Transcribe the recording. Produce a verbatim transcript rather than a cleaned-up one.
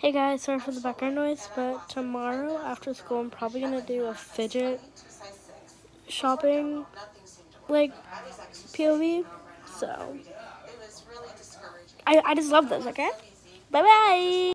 Hey guys, sorry for the background noise, but tomorrow after school I'm probably gonna do a fidget shopping like P O V. So I, I just love this, okay? Bye bye!